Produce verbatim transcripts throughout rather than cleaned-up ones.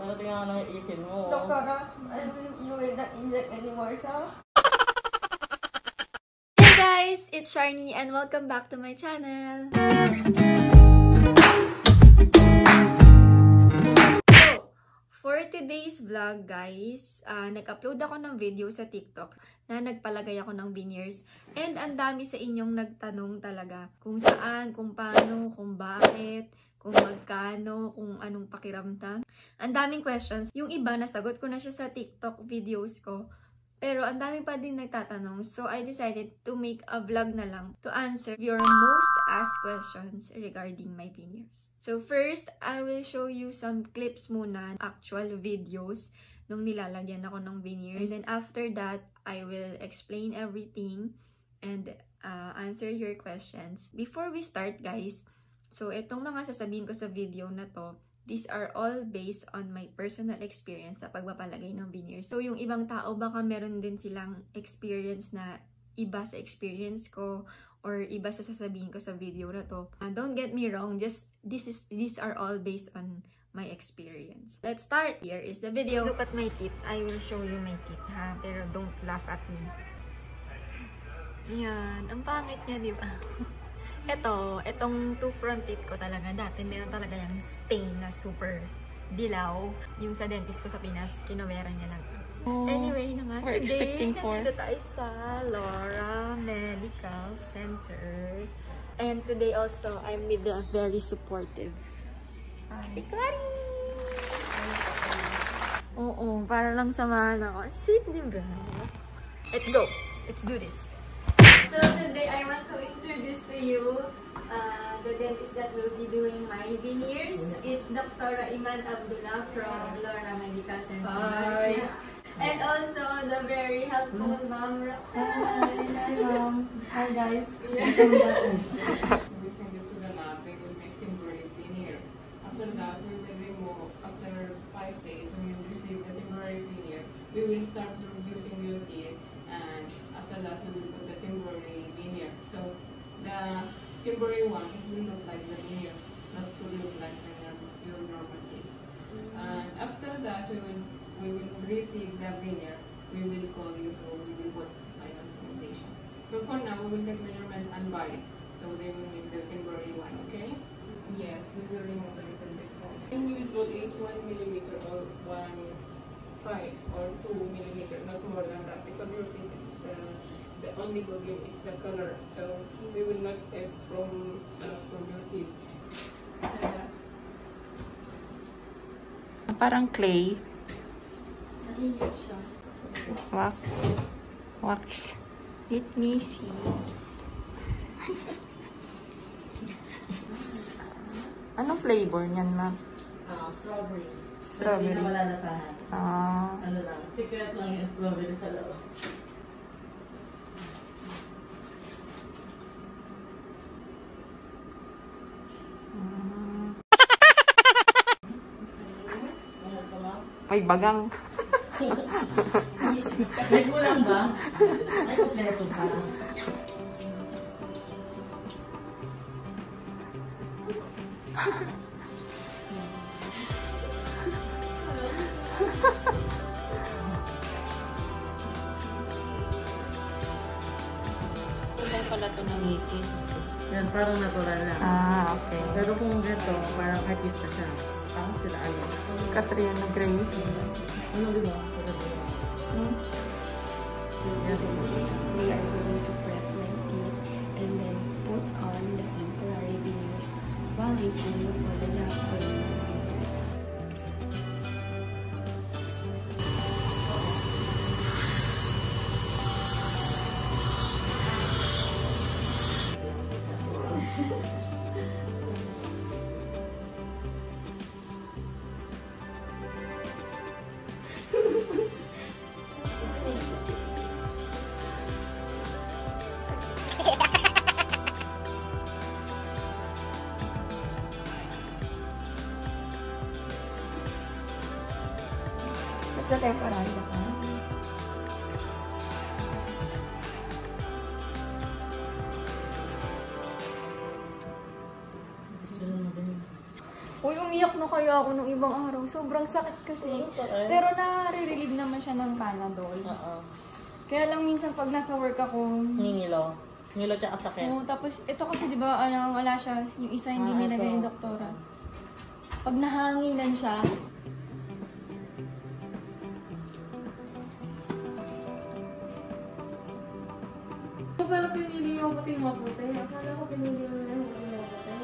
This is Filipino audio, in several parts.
Para tingnan lang yung ipin mo. Doktora, you will not inject anymore, so? Hey guys! It's Sharni and welcome back to my channel! So, for today's vlog guys, uh, nag-upload ako ng video sa TikTok na nagpalagay ako ng veneers. And ang dami sa inyong nagtanong talaga kung saan, kung paano, kung bakit, kung magkano, kung anong pakiramdam. Ang daming questions. Yung iba, nasagot ko na siya sa TikTok videos ko. Pero ang dami pa din nagtatanong. So, I decided to make a vlog na lang to answer your most asked questions regarding my veneers. So, first, I will show you some clips muna, actual videos, nung nilalagyan ako ng veneers. And then after that, I will explain everything and uh, answer your questions. Before we start, guys, so, itong mga sasabihin ko sa video na to, these are all based on my personal experience sa pagpapalagay ng veneers. So, yung ibang tao, baka meron din silang experience na iba sa experience ko or iba sa sasabihin ko sa video na to. Uh, don't get me wrong, just this is these are all based on my experience. Let's start. Here is the video. Look at my teeth. I will show you my teeth, ha? Pero don't laugh at me. Ayan. Ang pangit niya, di ba? Ito, itong two front teeth ko talaga, dati meron talaga yung stain na super dilaw. Yung sa dentist ko sa Pinas, kinuwera niya lang. Oh, anyway naman, we're today, expecting for... nandito tayo sa Laura Medical Center. And today also, I'm with a very supportive Ate Cory! Oo, para lang samahan ako. Sweet, diba? Let's go! Let's do this! So today I want to introduce to you uh, the dentist that will be doing my veneers. It's Doctor Iman Abdullah from Laura Medical Center. Hi! And also the very helpful Mom Roxanne. Hi, Mom. Hi, guys. Yeah. We send it to the lab. They will make temporary veneer. After that, we will remove. After five days, when you receive the temporary veneer, we will start reducing your teeth. And after that, we will put the temporary veneer. So, the temporary one is will look like the veneer, not to look like the, your normal teeth. And after that, we will we will receive the veneer. We will call you, so we will put final cementation. So for now, we will take measurement and bar it. So they will make the temporary one. Okay? Yes, we will remove a little bit from. In usual is one millimeter or one. five or two millimeter, not more than that, because your teeth is uh, the only problem is the color. So we will not take from uh, from your teeth. Uh, Parang clay. Mainit siya. Wax. Wax. Let me see. Anong flavor niyan, ma'am? Uh, strawberry. Strawberry. Hindi na wala na sa Ah. ano lang. Secret lang yung strawberry sa loob. Ay, bagang. May kulang ba? Ay, kompleto pa. Kaya pala ito ng ngiti. Yan, parang natural lang. Ah, okay. Pero kung ganito, parang artista siya. Parang sila ano. Katrina Grace. Ano di ba? Hmm? We are going to prep my teeth and then put on the temporary veneers while waiting for the permanent veneers. Basta temporary ako. Umiyak na kaya ako nung ibang araw. Sobrang sakit kasi. Pero na-relieve naman siya ng Panadol. Oo. Kaya lang minsan pag nasa work ako, Ngingilo. Ngilo tsaka sakit. oh, tapos ito kasi di ba ano, wala siya. Yung isa hindi Ah, nilagay ito. yung doktora. Pag nahanginan siya, Ito pala pinili mo pati maputi. Akala ko pinili mo na yung maputi.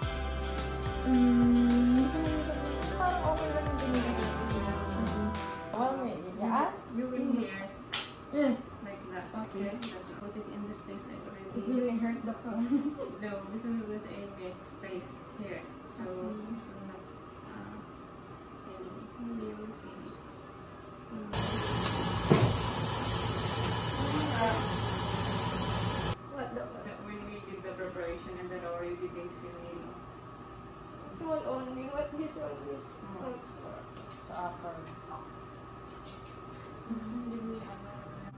mm, parang okay lang yung pinili ko. Oh, may yan. You will hear Eh, like that. Okay. Put it in the space I it already. will hurt the front. No, because with a neck space here. So, so not uh, any maybe you will feel it. Mm. What the But when we did the preparation and then already did feel you know. Small only. What this one is? Oh. Sa upper. Give me another.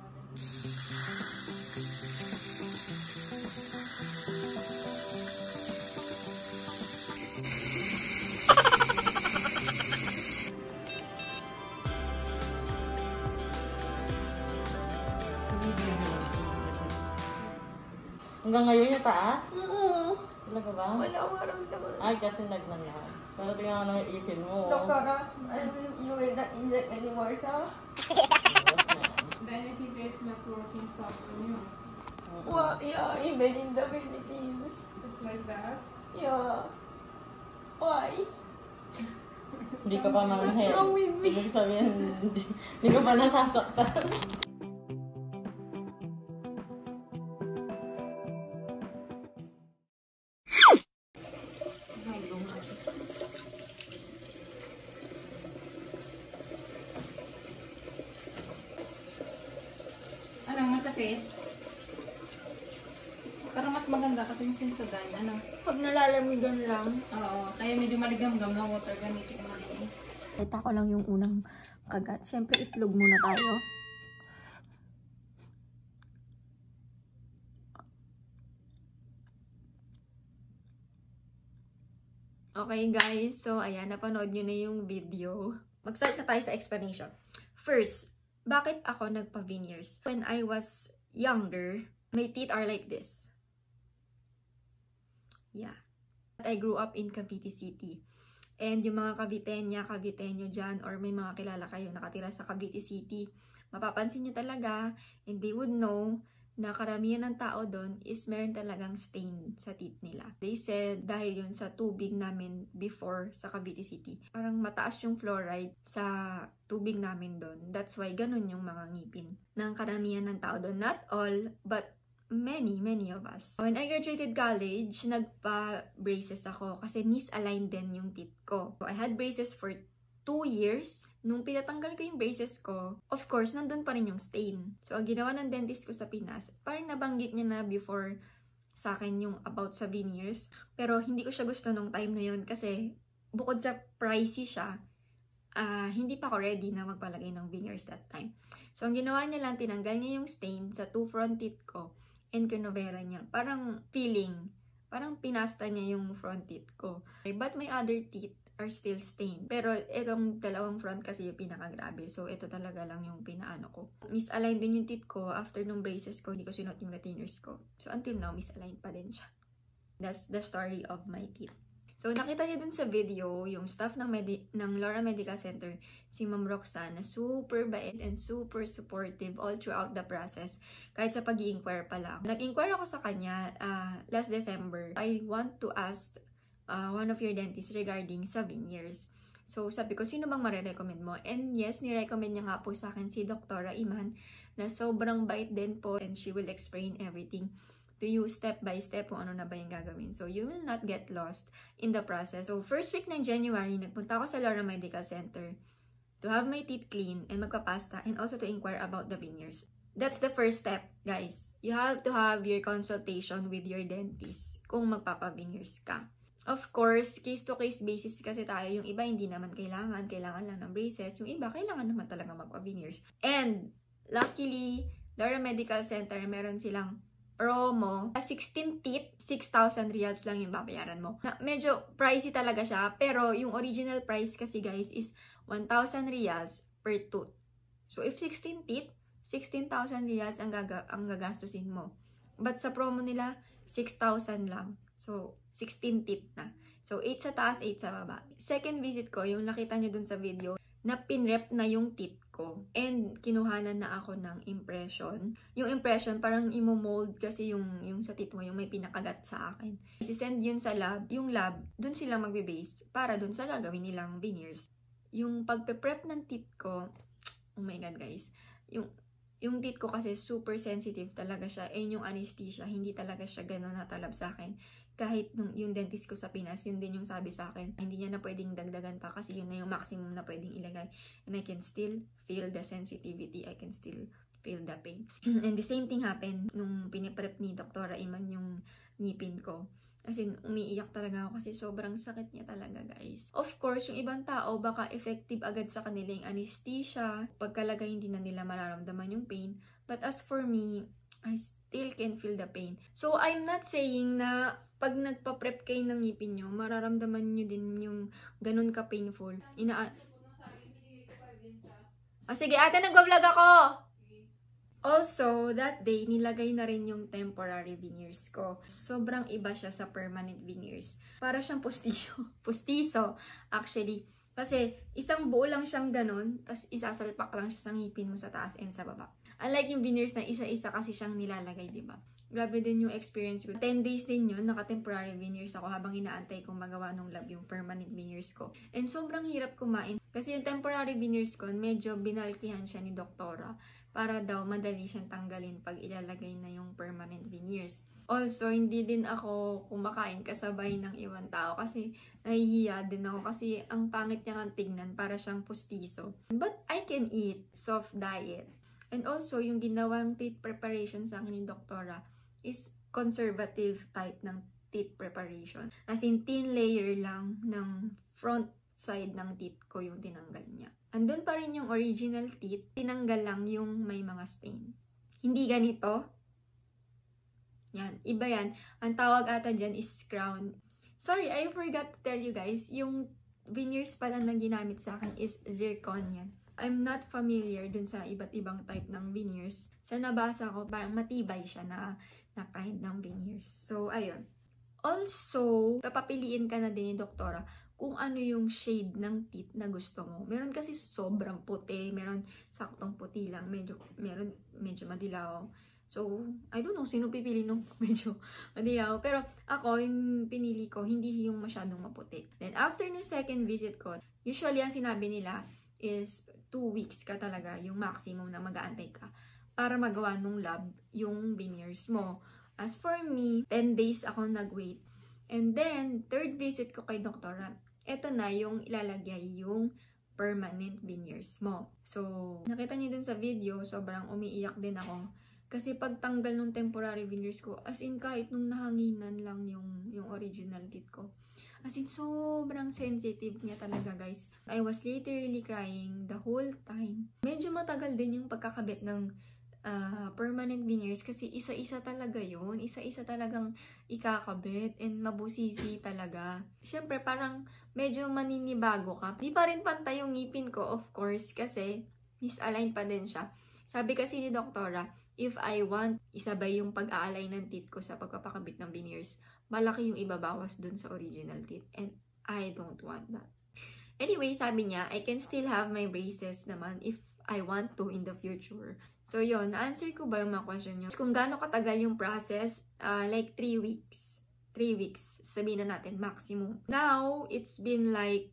Hanggang ngayon yung taas? Oo. Talaga ba? Wala akong maramdaman. Ay, kasi nagnanan. Pero tingnan mo naman yung ipin mo. Doktora, ano, you will not inject anymore, so? The anesthesia is not working properly. Well, yeah, even in the Philippines. It's like that. Yeah. Why? Hindi ka pa manghel. What's wrong with me? Ibig sabihin, hindi, hindi ka pa nasasaktan. Ano, masakit? Pero mas maganda kasi yung Sensodyne, ano? Pag nalalamigan lang. Oo, kaya medyo maligam-gam na water gamitin mo rin. Kita ko lang yung unang kagat. Siyempre, itlog muna tayo. Okay guys, so ayan, napanood nyo na yung video. Mag-start na tayo sa explanation. First, bakit ako nagpa-veneers? When I was younger, my teeth are like this. Yeah. I grew up in Cavite City. And yung mga Caviteña, Caviteño dyan, or may mga kilala kayo nakatira sa Cavite City, mapapansin nyo talaga, and they would know na karamihan ng tao doon is meron talagang stain sa teeth nila. They said, dahil yun sa tubig namin before sa Cavite City, parang mataas yung fluoride sa tubig namin doon. That's why ganun yung mga ngipin ng karamihan ng tao doon. Not all, but many, many of us. When I graduated college, nagpa-braces ako kasi misaligned din yung teeth ko. So, I had braces for two years. Nung pinatanggal ko yung braces ko, of course, nandun pa rin yung stain. So, ang ginawa ng dentist ko sa Pinas, parang nabanggit niya na before sa akin yung about sa veneers. Pero hindi ko siya gusto nung time na yun kasi bukod sa pricey siya, uh, hindi pa ako ready na magpalagay ng veneers that time. So, ang ginawa niya lang, tinanggal niya yung stain sa two front teeth ko and kinovera niya. Parang feeling, parang pinasta niya yung front teeth ko. But my other teeth are still stained. Pero itong dalawang front kasi yung pinakagrabe. So, ito talaga lang yung pinaano ko. Misaligned din yung teeth ko. After nung braces ko, hindi ko sinuot yung retainers ko. So, until now, misaligned pa din siya. That's the story of my teeth. So, nakita niyo dun sa video, yung staff ng, Medi ng Laura Medical Center, si Ma'am Roxanne, na super bait and super supportive all throughout the process. Kahit sa pag-i-inquire pa lang. Nag-inquire ako sa kanya uh, last December. I want to ask Uh, one of your dentists regarding sa veneers. So, sabi ko, sino bang marirecommend mo? And yes, nirecommend niya nga po sa akin si Doktora Iman na sobrang bait din po and she will explain everything to you step by step kung ano na ba yung gagawin. So, you will not get lost in the process. So, first week ng January, nagpunta ako sa Laura Medical Center to have my teeth clean and magpapasta and also to inquire about the veneers. That's the first step, guys. You have to have your consultation with your dentist kung magpapa-veneers ka. Of course, case-to-case basis kasi tayo. Yung iba hindi naman kailangan. Kailangan lang ng braces. Yung iba, kailangan naman talaga magpa-veneers. And, luckily, Laura Medical Center, meron silang promo. sixteen teeth, six thousand reals lang yung babayaran mo. Na, medyo pricey talaga siya, pero yung original price kasi guys is one thousand reals per tooth. So if sixteen teeth, sixteen thousand reals ang, gaga ang gagastusin mo. But sa promo nila, six thousand lang. So sixteen teeth na. So eight sa taas, eight sa baba. Second visit ko, yung nakita nyo dun sa video, na pinrep na yung teeth ko. And kinuhanan na ako ng impression. Yung impression, parang imo-mold kasi yung, yung sa teeth mo, yung may pinakagat sa akin. Isisend yun sa lab. Yung lab, dun sila magbe-base para dun sa gagawin nilang veneers. Yung pagpe-prep ng teeth ko, oh my god guys, yung, yung teeth ko kasi super sensitive talaga siya. And yung anesthesia, hindi talaga siya gano'n natalab sa akin. Kahit nung, yung dentist ko sa Pinas, yun din yung sabi sa akin. Hindi niya na pwedeng dagdagan pa kasi yun na yung maximum na pwedeng ilagay. And I can still feel the sensitivity. I can still feel the pain. And the same thing happened nung piniprep ni Doktora Iman yung ngipin ko. As in, umiiyak talaga ako kasi sobrang sakit niya talaga, guys. Of course, yung ibang tao, baka effective agad sa kanila yung anesthesia. Pagkalagay, hindi na nila mararamdaman yung pain. But as for me, I still can feel the pain. So, I'm not saying na pag nagpa-prep kayo ng ngipin nyo, mararamdaman nyo din yung ganun ka-painful. Ina- oh, sige, ate, nagbablog ako! Also, that day, nilagay na rin yung temporary veneers ko. Sobrang iba siya sa permanent veneers. Para siyang pustiso. Pustiso, actually. Kasi, isang buo lang siyang ganun, tapos isasalpak lang siya sa ngipin mo sa taas and sa baba. Unlike yung veneers na isa-isa kasi siyang nilalagay, diba? Grabe din yung experience ko. ten days din yun, naka-temporary veneers ako habang inaantay kong magawa nung lab yung permanent veneers ko. And sobrang hirap kumain. Kasi yung temporary veneers ko, medyo binalkihan siya ni Doktora para daw madali siyang tanggalin pag ilalagay na yung permanent veneers. Also, hindi din ako kumakain kasabay ng ibang tao kasi nahihiya din ako kasi ang pangit niya ng tignan para siyang pustiso. But I can eat soft diet. And also, yung ginawang teeth preparation sa akin ni Doktora is conservative type ng teeth preparation. As in, thin layer lang ng front side ng teeth ko yung tinanggal niya. Andun pa rin yung original teeth, tinanggal lang yung may mga stain. Hindi ganito. Yan, iba yan. Ang tawag ata dyan is crown. Sorry, I forgot to tell you guys, yung veneers pala na ginamit sa akin is zirconian. I'm not familiar dun sa iba't ibang type ng veneers. Sa nabasa ko, parang matibay siya na, na kind ng veneers. So, ayun. Also, papapiliin ka na din ni Doktora kung ano yung shade ng teeth na gusto mo. Meron kasi sobrang puti, meron saktong puti lang, medyo, meron medyo madilaw. So, I don't know, sino pipili nung medyo madilaw. Pero ako, yung pinili ko, hindi yung masyadong maputi. Then, after ng second visit ko, usually ang sinabi nila is two weeks ka talaga, yung maximum na mag-aantay ka para magawa nung lab yung veneers mo. As for me, ten days ako nag-wait. And then, third visit ko kay Doktora, eto na yung ilalagay yung permanent veneers mo. So, nakita niyo dun sa video, sobrang umiiyak din ako. Kasi pagtanggal nung temporary veneers ko, as in kahit nung nahanginan lang yung, yung original teeth ko. As in, sobrang sensitive niya talaga, guys. I was literally crying the whole time. Medyo matagal din yung pagkakabit ng uh, permanent veneers kasi isa-isa talaga yun. Isa-isa talagang ikakabit and mabusisi talaga. Siyempre, parang medyo maninibago ka. Di pa rin pantay yung ngipin ko, of course, kasi misaligned pa din siya. Sabi kasi ni Doktora, if I want isabay yung pag-aalay ng teeth ko sa pagpapakabit ng veneers, malaki yung ibabawas dun sa original teeth. And I don't want that. Anyway, sabi niya, I can still have my braces naman if I want to in the future. So, yun. Na-answer ko ba yung mga question nyo? Kung gaano katagal yung process, uh, like three weeks. three weeks. Sabihin na natin, maximum. Now, it's been like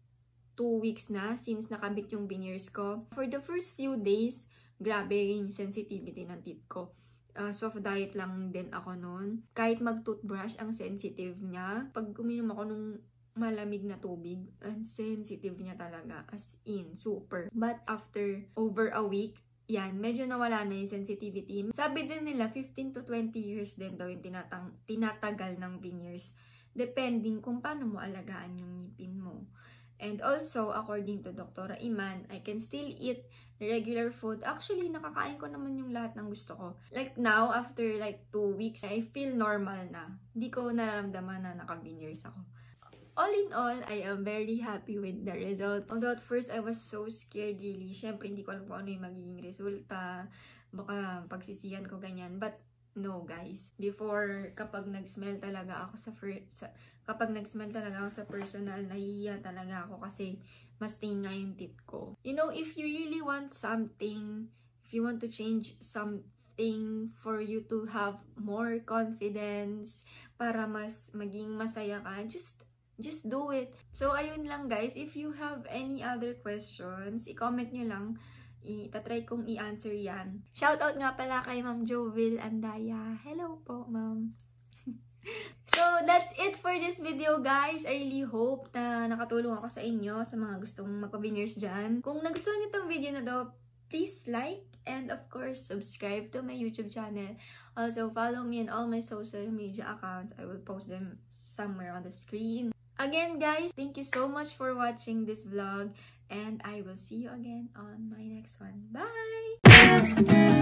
two weeks na since nakabit yung veneers ko. For the first few days, grabe yung sensitivity ng teeth ko. Uh, soft diet lang din ako noon. Kahit mag-toothbrush, ang sensitive niya. Pag uminom ako nung malamig na tubig, ang sensitive niya talaga. As in, super. But after over a week, yan, medyo nawala na yung sensitivity. Sabi din nila, fifteen to twenty years din daw yung tinatang, tinatagal ng veneers. Depending kung paano mo alagaan yung ngipin mo. And also, according to Doctor Iman, I can still eat the regular food. Actually, nakakain ko naman yung lahat ng gusto ko. Like now, after like two weeks, I feel normal na. Hindi ko nararamdaman na naka-veneers ako. All in all, I am very happy with the result. Although at first, I was so scared really. Siyempre, hindi ko alam kung ano yung magiging resulta. Baka pagsisihan ko ganyan. But no guys. Before, kapag nag-smell talaga ako sa, sa kapag nag-smell talaga ako sa personal, nahihiya talaga ako kasi mas tinga yung teeth ko. You know, if you really want something, if you want to change something for you to have more confidence, para mas maging masaya ka, just just do it. So, ayun lang guys. If you have any other questions, i-comment nyo lang. I-tatry kong i-answer yan. Shoutout nga pala kay Ma'am Jovil Andaya. Hello po, Ma'am. So, that's it for this video, guys. I really hope na nakatulong ako sa inyo, sa mga gustong magpa-veneers dyan. Kung nagustuhan nyo itong video na daw, please like and of course, subscribe to my YouTube channel. Also, follow me on all my social media accounts. I will post them somewhere on the screen. Again, guys, thank you so much for watching this vlog. And I will see you again on my next one. Bye!